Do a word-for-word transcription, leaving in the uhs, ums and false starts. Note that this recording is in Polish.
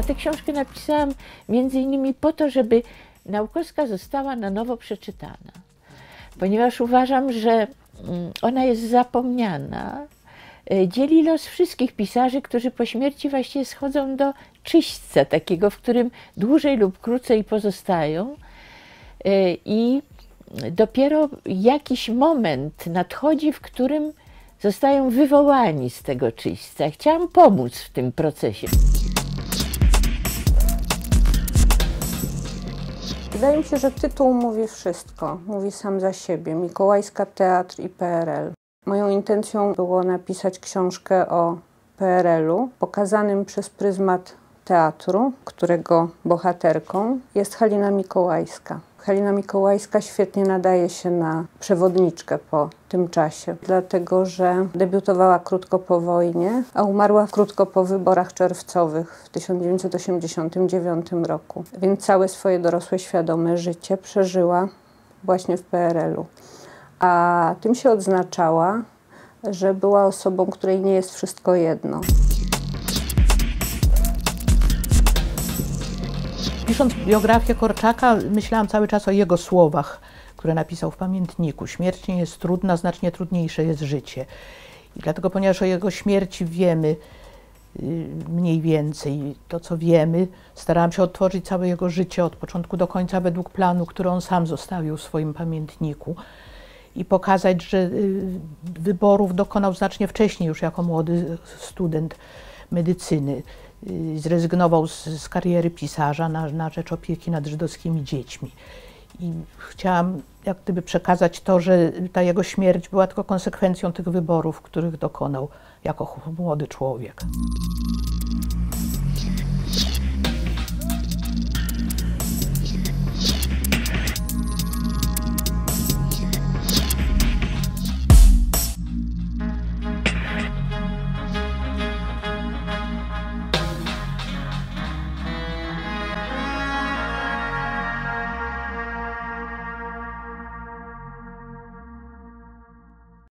tę książkę napisałam między innymi po to, żeby Naukowska została na nowo przeczytana, ponieważ uważam, że ona jest zapomniana, dzieli los wszystkich pisarzy, którzy po śmierci właściwie schodzą do czyśćca takiego, w którym dłużej lub krócej pozostają i dopiero jakiś moment nadchodzi, w którym zostają wywołani z tego czyśćca. Chciałam pomóc w tym procesie. Wydaje mi się, że tytuł mówi wszystko, mówi sam za siebie. Mikołajska, teatr i P R L. Moją intencją było napisać książkę o P R L-u, pokazanym przez pryzmat teatru, którego bohaterką jest Halina Mikołajska. Halina Mikołajska świetnie nadaje się na przewodniczkę po tym czasie, dlatego że debiutowała krótko po wojnie, a umarła krótko po wyborach czerwcowych w tysiąc dziewięćset osiemdziesiątym dziewiątym roku. Więc całe swoje dorosłe, świadome życie przeżyła właśnie w P R L-u. A tym się odznaczała, że była osobą, której nie jest wszystko jedno. Pisząc biografię Korczaka, myślałam cały czas o jego słowach, które napisał w pamiętniku. Śmierć nie jest trudna, znacznie trudniejsze jest życie. I dlatego, ponieważ o jego śmierci wiemy mniej więcej, to co wiemy, starałam się odtworzyć całe jego życie od początku do końca według planu, który on sam zostawił w swoim pamiętniku. I pokazać, że wyborów dokonał znacznie wcześniej, już jako młody student medycyny. Zrezygnował z, z kariery pisarza na, na rzecz opieki nad żydowskimi dziećmi. I chciałam jak gdyby przekazać to, że ta jego śmierć była tylko konsekwencją tych wyborów, których dokonał jako młody człowiek.